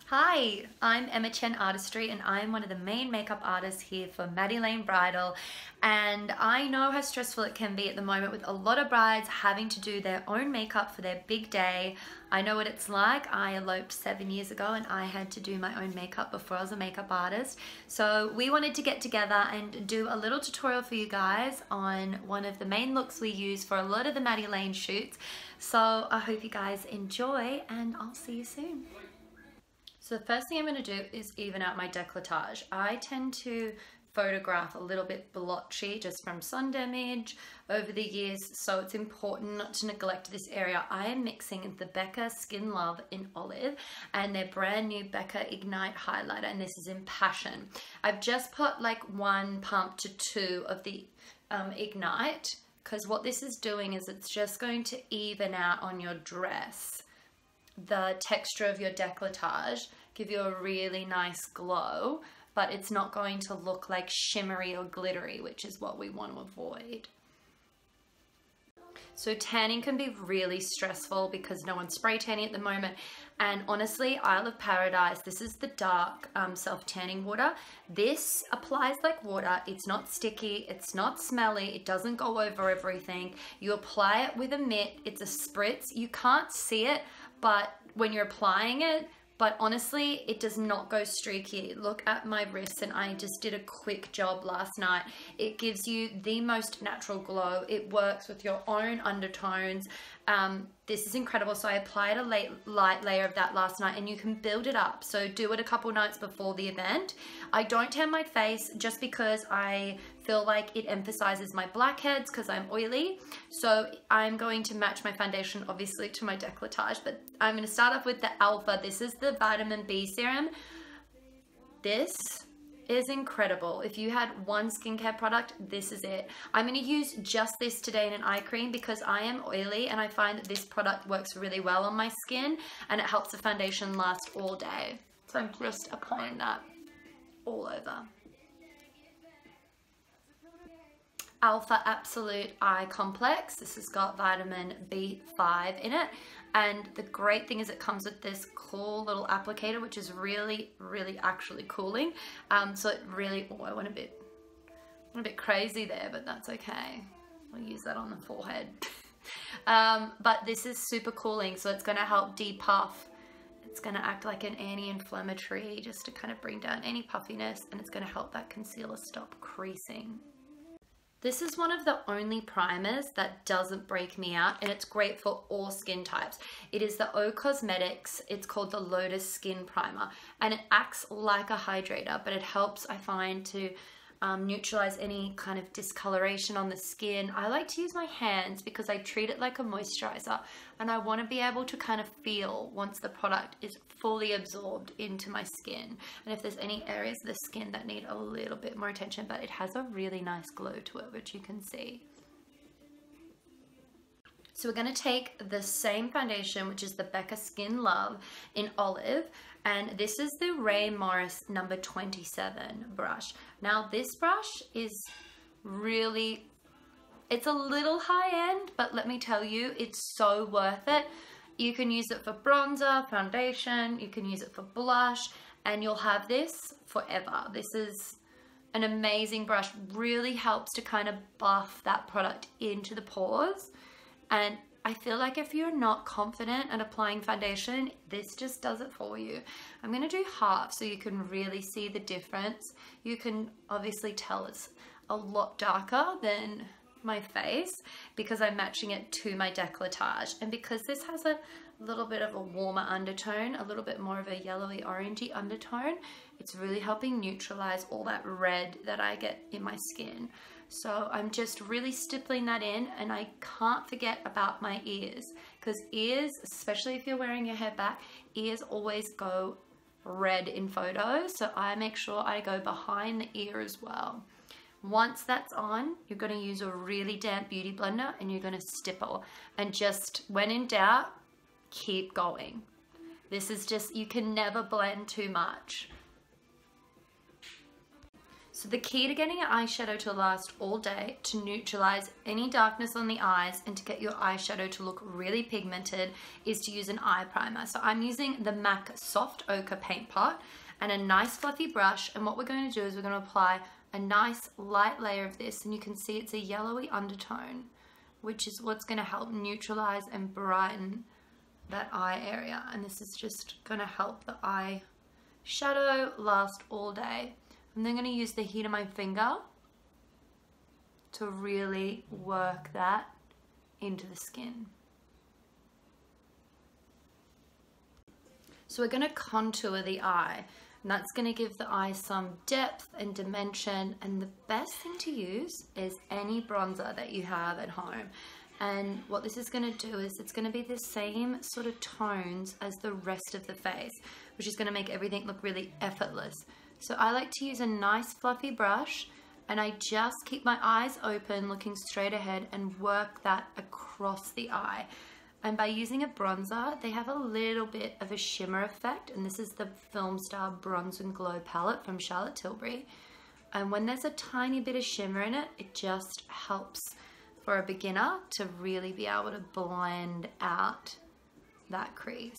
Hi, I'm Emma Chen Artistry and I'm one of the main makeup artists here for Madi Bridal, and I know how stressful it can be at the moment with a lot of brides having to do their own makeup for their big day. I know what it's like. I eloped 7 years ago and I had to do my own makeup before I was a makeup artist. So we wanted to get together and do a little tutorial for you guys on one of the main looks we use for a lot of the Madi shoots. So I hope you guys enjoy and I'll see you soon. So the first thing I'm going to do is even out my décolletage. I tend to photograph a little bit blotchy just from sun damage over the years, so it's important not to neglect this area. I am mixing the Becca Skin Love in Olive and their brand new Becca Ignite highlighter, and this is in Passion. I've just put like 1 pump to 2 of the Ignite, because what this is doing is it's just going to even out on your dress the texture of your décolletage, give you a really nice glow, but it's not going to look like shimmery or glittery, which is what we want to avoid. So tanning can be really stressful because no one's spray tanning at the moment, and honestly, Isle of Paradise, this is the dark self-tanning water. This applies like water. It's not sticky, it's not smelly, it doesn't go over everything. You apply it with a mitt, it's a spritz. You can't see it but when you're applying it, but honestly, it does not go streaky. Look at my wrists, and I just did a quick job last night. It gives you the most natural glow. It works with your own undertones. This is incredible. So I applied a light layer of that last night, and you can build it up. So do it a couple nights before the event. I don't tan my face just because I feel like it emphasizes my blackheads because I'm oily. So I'm going to match my foundation obviously to my décolletage, but I'm going to start off with the Alpha. This is the vitamin B serum. This is incredible. If you had one skincare product, this is it. I'm going to use just this today in an eye cream because I am oily and I find that this product works really well on my skin and it helps the foundation last all day. So I'm just applying that all over. Alpha Absolute Eye Complex. This has got vitamin B5 in it, and the great thing is it comes with this cool little applicator, which is really actually cooling. So it really, oh, I went a bit crazy there, but that's okay. I'll use that on the forehead. But this is super cooling, so it's going to help depuff. It's going to act like an anti-inflammatory just to kind of bring down any puffiness, and it's going to help that concealer stop creasing. This is one of the only primers that doesn't break me out, and it's great for all skin types. It is the O Cosmetics, it's called the Lotus Skin Primer, and it acts like a hydrator, but it helps, I find, to neutralize any kind of discoloration on the skin. I like to use my hands because I treat it like a moisturizer, and I want to be able to kind of feel once the product is fully absorbed into my skin, and if there's any areas of the skin that need a little bit more attention, but it has a really nice glow to it, which you can see. So we're going to take the same foundation, which is the Becca Skin Love in Olive, and this is the Ray Morris number 27 brush. Now this brush is really, it's a little high end, but let me tell you, it's so worth it. You can use it for bronzer, foundation, you can use it for blush, and you'll have this forever. This is an amazing brush, really helps to kind of buff that product into the pores. And I feel like if you're not confident at applying foundation, this just does it for you. I'm going to do half so you can really see the difference. You can obviously tell it's a lot darker than my face because I'm matching it to my décolletage, and because this has a little bit of a warmer undertone, a little bit more of a yellowy orangey undertone, it's really helping neutralize all that red that I get in my skin. So I'm just really stippling that in, and I can't forget about my ears, because ears, especially if you're wearing your hair back, ears always go red in photos, so I make sure I go behind the ear as well. Once that's on, you're going to use a really damp beauty blender and you're going to stipple, and just when in doubt, keep going. This is just, you can never blend too much. So the key to getting your eyeshadow to last all day, to neutralize any darkness on the eyes and to get your eyeshadow to look really pigmented, is to use an eye primer. So I'm using the MAC Soft Ochre Paint Pot and a nice fluffy brush, and what we're going to do is we're going to apply a nice light layer of this, and you can see it's a yellowy undertone, which is what's going to help neutralize and brighten that eye area. And this is just going to help the eye shadow last all day. I'm then going to use the heat of my finger to really work that into the skin. So we're going to contour the eye, and that's going to give the eye some depth and dimension, and the best thing to use is any bronzer that you have at home. And what this is going to do is it's going to be the same sort of tones as the rest of the face, which is going to make everything look really effortless. So I like to use a nice fluffy brush, and I just keep my eyes open, looking straight ahead, and work that across the eye. And by using a bronzer, they have a little bit of a shimmer effect, and this is the Film Star Bronze and Glow palette from Charlotte Tilbury. And when there's a tiny bit of shimmer in it, it just helps for a beginner to really be able to blend out that crease.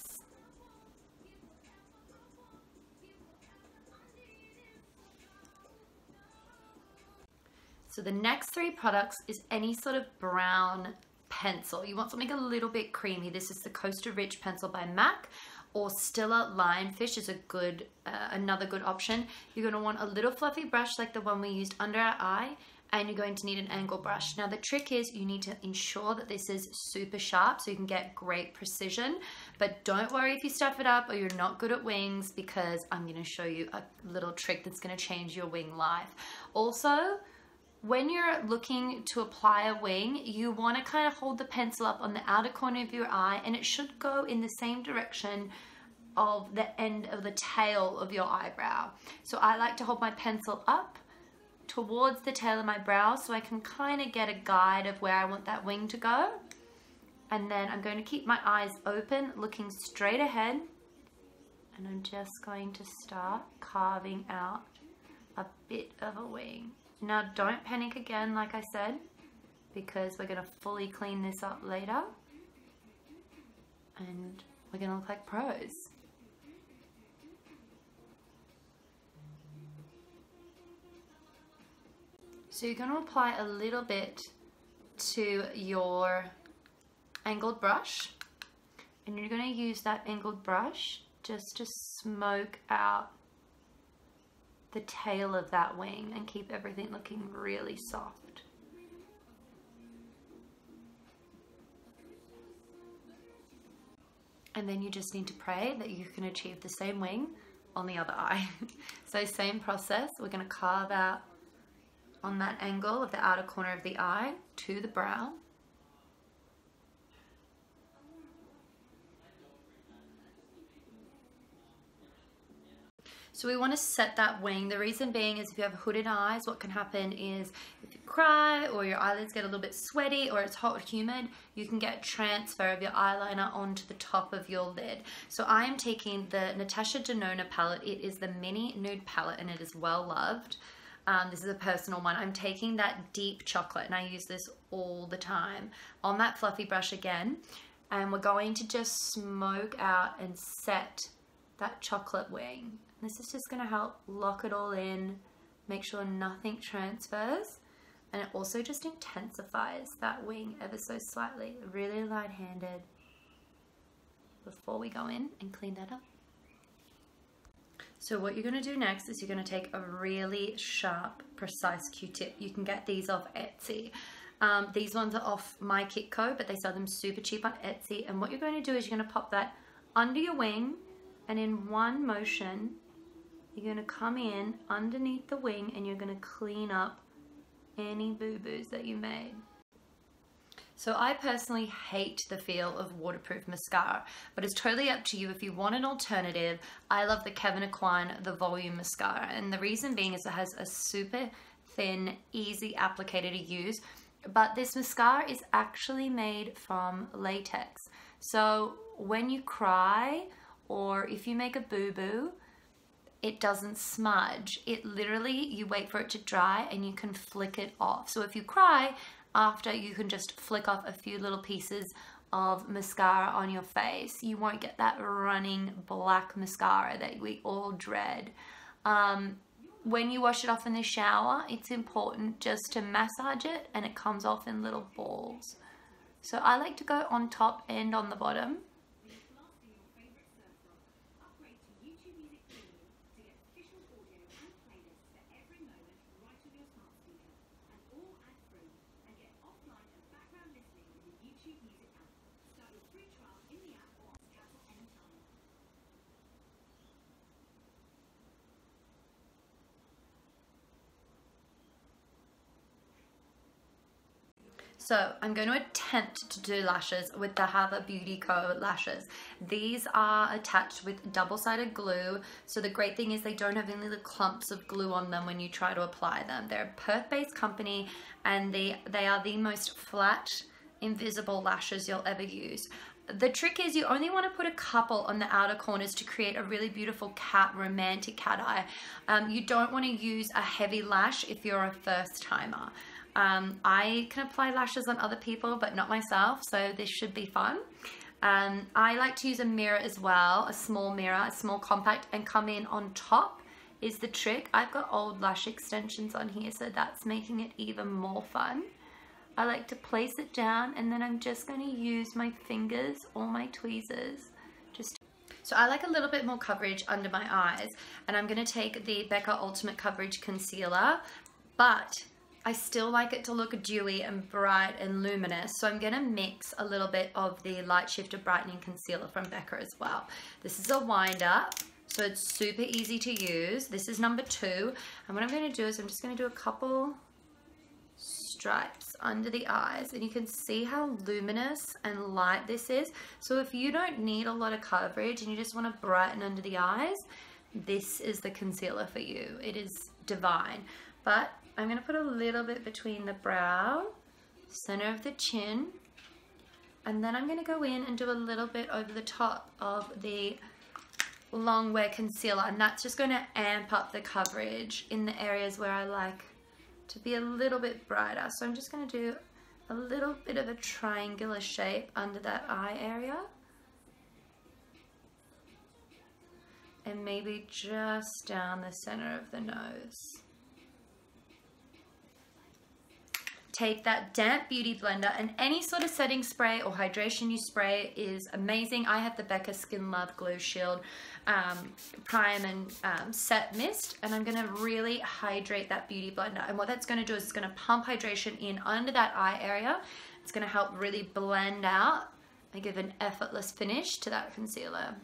So the next three products is any sort of brown pencil. You want something a little bit creamy. This is the Coaster Rich pencil by MAC, or Stila Lionfish is a good, another good option. You're going to want a little fluffy brush like the one we used under our eye, and you're going to need an angle brush. Now the trick is you need to ensure that this is super sharp so you can get great precision, but don't worry if you stuff it up or you're not good at wings, because I'm going to show you a little trick that's going to change your wing life. Also, when you're looking to apply a wing, you want to kind of hold the pencil up on the outer corner of your eye, and it should go in the same direction of the end of the tail of your eyebrow. So I like to hold my pencil up towards the tail of my brow so I can kind of get a guide of where I want that wing to go. And then I'm going to keep my eyes open, looking straight ahead, and I'm just going to start carving out a bit of a wing. Now don't panic again, like I said, because we're going to fully clean this up later and we're going to look like pros. So you're going to apply a little bit to your angled brush, and you're going to use that angled brush just to smoke out the tail of that wing and keep everything looking really soft. And then you just need to pray that you can achieve the same wing on the other eye. So same process, we're going to carve out on that angle of the outer corner of the eye to the brow. So we want to set that wing. The reason being is if you have hooded eyes, what can happen is if you cry or your eyelids get a little bit sweaty or it's hot or humid, you can get transfer of your eyeliner onto the top of your lid. So I am taking the Natasha Denona palette. It is the mini nude palette and it is well loved. This is a personal one. I'm taking that deep chocolate and I use this all the time on that fluffy brush again. And we're going to just smoke out and set that chocolate wing. This is just going to help lock it all in, make sure nothing transfers, and it also just intensifies that wing ever so slightly, really light-handed, before we go in and clean that up. So what you're going to do next is you're going to take a really sharp, precise Q-tip. You can get these off Etsy. These ones are off My Kitco, but they sell them super cheap on Etsy. And what you're going to do is you're going to pop that under your wing, and in one motion, you're going to come in underneath the wing and you're going to clean up any boo-boos that you made. So I personally hate the feel of waterproof mascara, but it's totally up to you. If you want an alternative, I love the Kevyn Aucoin, the Volume Mascara. And the reason being is it has a super thin, easy applicator to use, but this mascara is actually made from latex. So when you cry or if you make a boo-boo, it doesn't smudge. It literally, you wait for it to dry and you can flick it off. So if you cry after, you can just flick off a few little pieces of mascara on your face. You won't get that running black mascara that we all dread. When you wash it off in the shower, it's important just to massage it and it comes off in little balls. So I like to go on top and on the bottom. So I'm going to attempt to do lashes with the Harbour Beauty Co. lashes. These are attached with double-sided glue. So the great thing is they don't have any little clumps of glue on them when you try to apply them. They're a Perth-based company and they are the most flat, invisible lashes you'll ever use. The trick is you only want to put a couple on the outer corners to create a really beautiful romantic cat eye. You don't want to use a heavy lash if you're a first timer. I can apply lashes on other people, but not myself, so this should be fun. I like to use a mirror as well, a small mirror, a small compact, and come in on top is the trick. I've got old lash extensions on here, so that's making it even more fun. I like to place it down, and then I'm just going to use my fingers or my tweezers. So I like a little bit more coverage under my eyes, and I'm going to take the Becca Ultimate Coverage Concealer, but I still like it to look dewy and bright and luminous, so I'm going to mix a little bit of the Light Shifter Brightening Concealer from Becca as well. This is a wind up, so it's super easy to use. This is number 2, and what I'm going to do is I'm just going to do a couple stripes under the eyes, and you can see how luminous and light this is. So if you don't need a lot of coverage and you just want to brighten under the eyes, this is the concealer for you. It is divine. But I'm going to put a little bit between the brow, center of the chin, and then I'm going to go in and do a little bit over the top of the long wear concealer, and that's just going to amp up the coverage in the areas where I like to be a little bit brighter. So I'm just going to do a little bit of a triangular shape under that eye area, and maybe just down the center of the nose. Take that damp beauty blender, and any sort of setting spray or hydration you spray is amazing. I have the Becca Skin Love Glow Shield Prime and Set Mist, and I'm going to really hydrate that beauty blender. And what that's going to do is it's going to pump hydration in under that eye area. It's going to help really blend out and give an effortless finish to that concealer.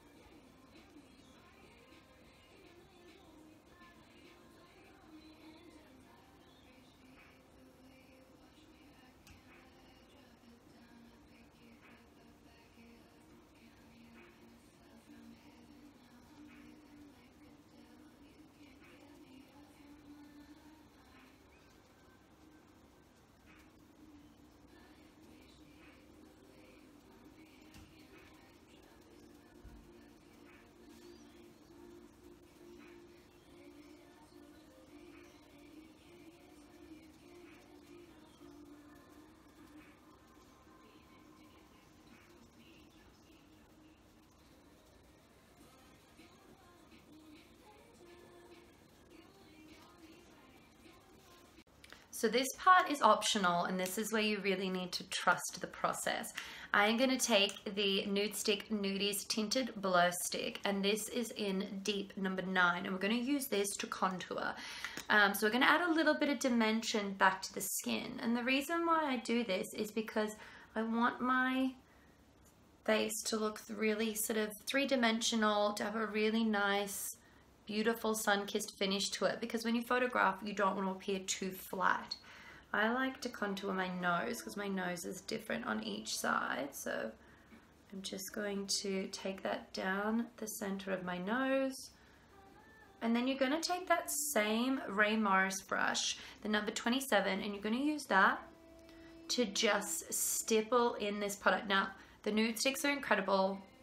So this part is optional, and this is where you really need to trust the process. I am going to take the Nude Stick Nudies Tinted Blur Stick, and this is in Deep number 9, and we're going to use this to contour. So we're going to add a little bit of dimension back to the skin, and the reason why I do this is because I want my face to look really sort of three-dimensional, to have a really nice, beautiful sun-kissed finish to it, because when you photograph, you don't want to appear too flat. I like to contour my nose because my nose is different on each side, so I'm just going to take that down the center of my nose, and then you're going to take that same Ray Morris brush, the number 27, and you're going to use that to just stipple in this product. Now, the nude sticks are incredible.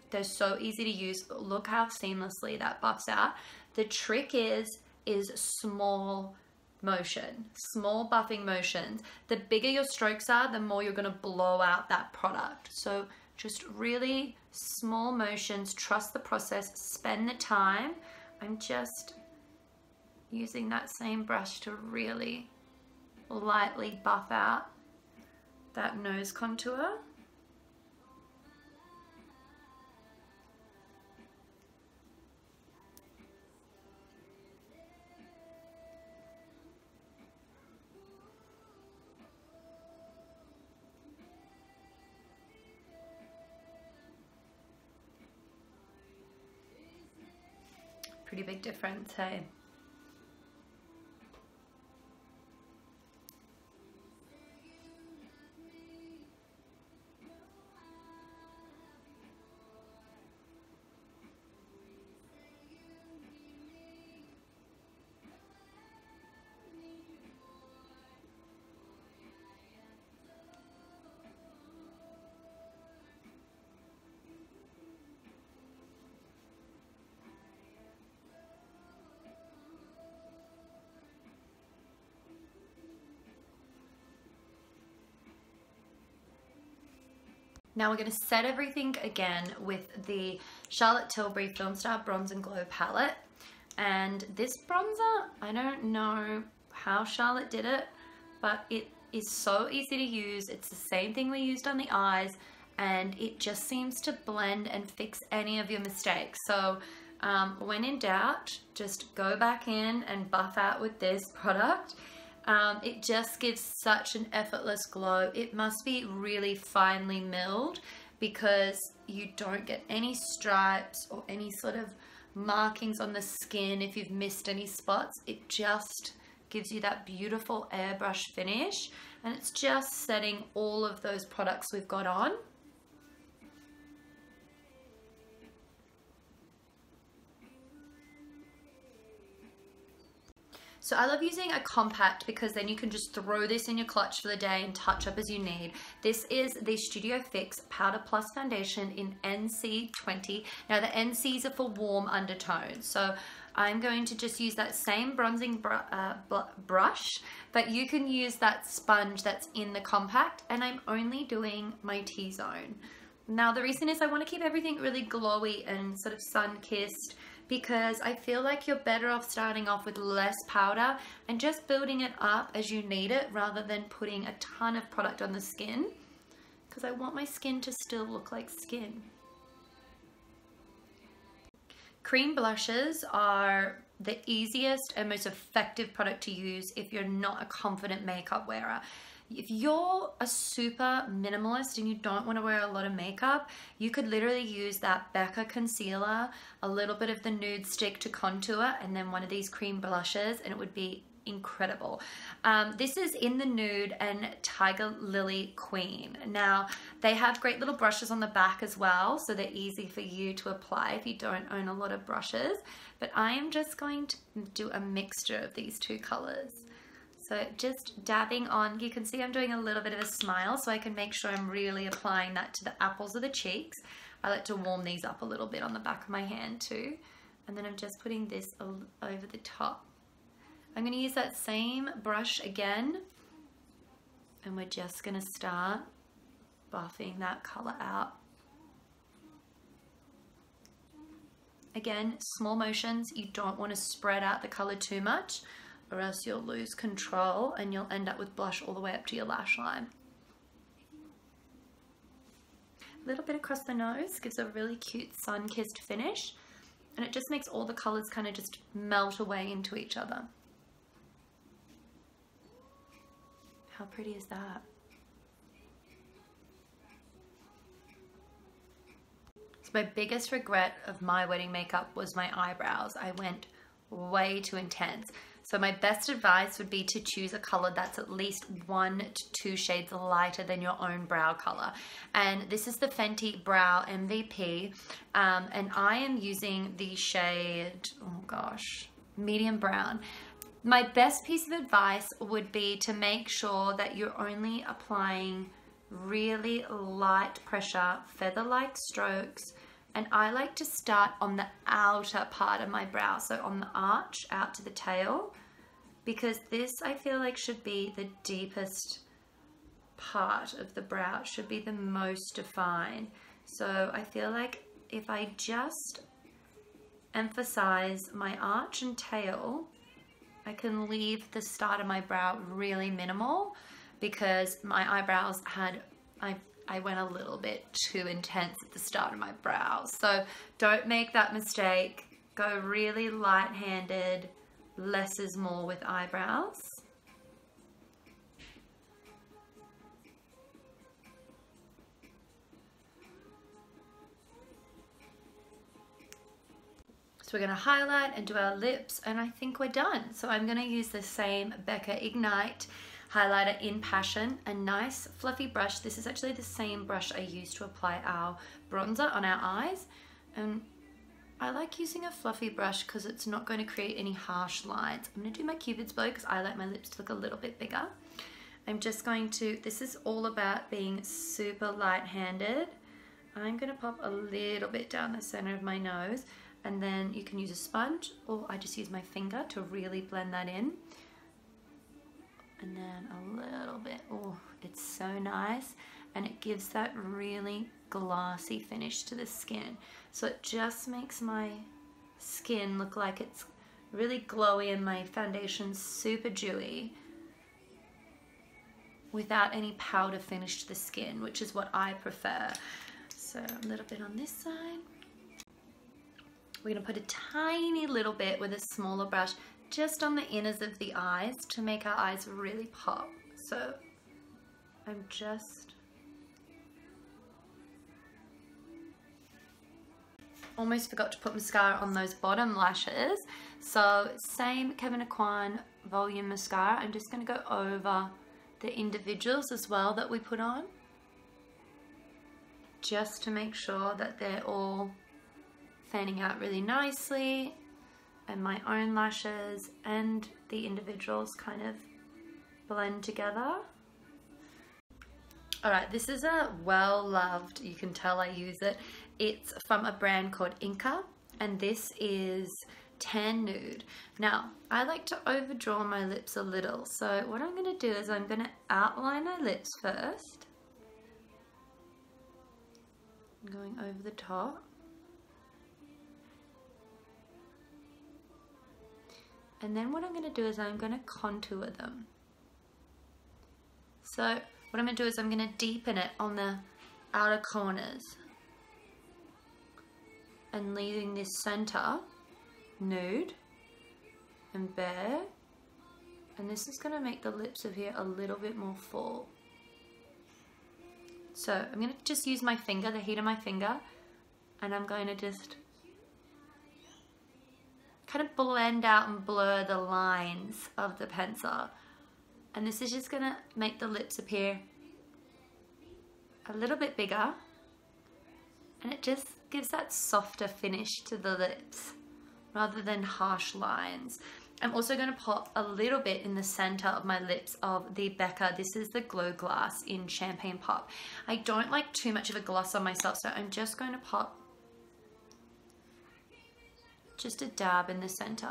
They're so easy to use. Look how seamlessly that buffs out. The trick is small motion, small buffing motions. The bigger your strokes are, the more you're going to blow out that product. So just really small motions, trust the process, spend the time. I'm just using that same brush to really lightly buff out that nose contour. Pretty big difference, hey? Now we're going to set everything again with the Charlotte Tilbury Film Star Bronze and Glow palette. And this bronzer, I don't know how Charlotte did it, but it is so easy to use. It's the same thing we used on the eyes, and it just seems to blend and fix any of your mistakes. So when in doubt, just go back in and buff out with this product. It just gives such an effortless glow. It must be really finely milled because you don't get any stripes or any sort of markings on the skin if you've missed any spots. It just gives you that beautiful airbrush finish, and it's just setting all of those products we've got on. So I love using a compact because then you can just throw this in your clutch for the day and touch up as you need. This is the Studio Fix Powder Plus Foundation in NC20. Now the NCs are for warm undertones. So I'm going to just use that same bronzing brush, but you can use that sponge that's in the compact, and I'm only doing my T-zone. Now the reason is I want to keep everything really glowy and sort of sun-kissed, because I feel like you're better off starting off with less powder and just building it up as you need it rather than putting a ton of product on the skin, because I want my skin to still look like skin. Cream blushes are the easiest and most effective product to use if you're not a confident makeup wearer. If you're a super minimalist and you don't want to wear a lot of makeup, you could literally use that Becca concealer, a little bit of the nude stick to contour, and then one of these cream blushes, and it would be incredible. This is in the nude and Tiger Lily Queen. Now they have great little brushes on the back as well, so they're easy for you to apply if you don't own a lot of brushes, but I am just going to do a mixture of these two colors. So just dabbing on, you can see I'm doing a little bit of a smile so I can make sure I'm really applying that to the apples of the cheeks. I like to warm these up a little bit on the back of my hand too. And then I'm just putting this over the top. I'm going to use that same brush again, and we're just going to start buffing that color out. Again, small motions. You don't want to spread out the color too much, or else you'll lose control and you'll end up with blush all the way up to your lash line. A little bit across the nose gives a really cute sun-kissed finish, and it just makes all the colors kind of just melt away into each other. How pretty is that? So my biggest regret of my wedding makeup was my eyebrows. I went way too intense. So my best advice would be to choose a color that's at least 1 to 2 shades lighter than your own brow color. And this is the Fenty Brow MVP. And I am using the shade, oh gosh, medium brown. My best piece of advice would be to make sure that you're only applying really light pressure, feather-like strokes And I like to start on the outer part of my brow, so on the arch out to the tail, because this I feel like should be the deepest part of the brow. It should be the most defined. So I feel like if I just emphasize my arch and tail, I can leave the start of my brow really minimal, because my eyebrows had, I went a little bit too intense at the start of my brows. So don't make that mistake. Go really light-handed, less is more with eyebrows. So we're going to highlight and do our lips, and I think we're done. So I'm going to use the same Becca Ignite highlighter in Passion, a nice fluffy brush. This is actually the same brush I used to apply our bronzer on our eyes. And I like using a fluffy brush because it's not going to create any harsh lines. I'm going to do my Cupid's bow because I like my lips to look a little bit bigger. I'm just going to, this is all about being super light-handed. I'm going to pop a little bit down the center of my nose. And then you can use a sponge, or I just use my finger to really blend that in. And then a little bit, oh, it's so nice. And it gives that really glossy finish to the skin. So it just makes my skin look like it's really glowy and my foundation's super dewy without any powder finish to the skin, which is what I prefer. So a little bit on this side. We're going to put a tiny little bit with a smaller brush just on the inners of the eyes to make our eyes really pop. So I'm just almost forgot to put mascara on those bottom lashes. So same Kevyn Aucoin volume mascara. I'm just going to go over the individuals as well that we put on, just to make sure that they're all fanning out really nicely, and my own lashes and the individuals kind of blend together. Alright, this is a well-loved, you can tell I use it. It's from a brand called Inca, and this is Tan Nude. Now, I like to overdraw my lips a little, so what I'm going to do is I'm going to outline my lips first. I'm going over the top. And then what I'm going to do is I'm going to contour them. So what I'm going to do is I'm going to deepen it on the outer corners and leaving this center nude and bare. And this is going to make the lips of here a little bit more full. So I'm going to just use my finger, the heat of my finger, and I'm going to just kind of blend out and blur the lines of the pencil. And this is just gonna make the lips appear a little bit bigger, and it just gives that softer finish to the lips rather than harsh lines. I'm also going to pop a little bit in the center of my lips of the Becca. This is the Glow Glass in Champagne Pop. I don't like too much of a gloss on myself, so I'm just going to pop just a dab in the center.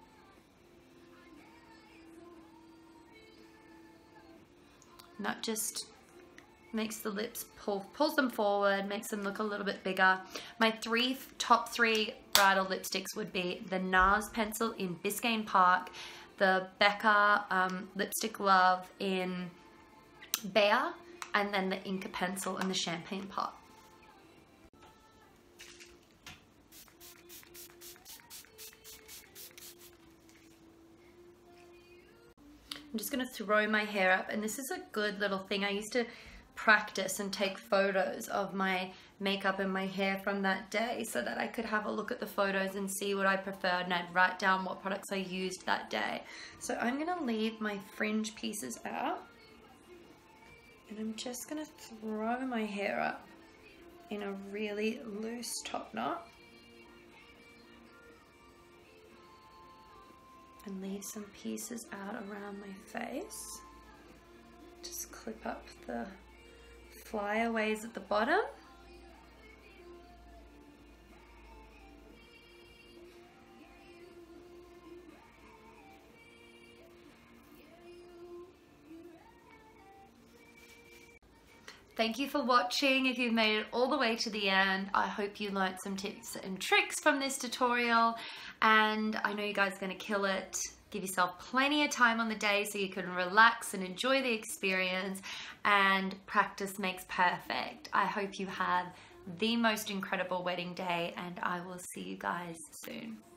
And that just makes the lips pulls them forward, makes them look a little bit bigger. My top three bridal lipsticks would be the NARS pencil in Biscayne Park, the Becca Lipstick Love in Bear, and then the Inca pencil in the Champagne Pop. I'm just going to throw my hair up, and this is a good little thing. I used to practice and take photos of my makeup and my hair from that day so that I could have a look at the photos and see what I preferred, and I'd write down what products I used that day. So I'm going to leave my fringe pieces out, and I'm just going to throw my hair up in a really loose top knot. And leave some pieces out around my face. Just clip up the flyaways at the bottom. Thank you for watching. If you've made it all the way to the end, I hope you learned some tips and tricks from this tutorial, and I know you guys are going to kill it. Give yourself plenty of time on the day so you can relax and enjoy the experience, and practice makes perfect. I hope you have the most incredible wedding day, and I will see you guys soon.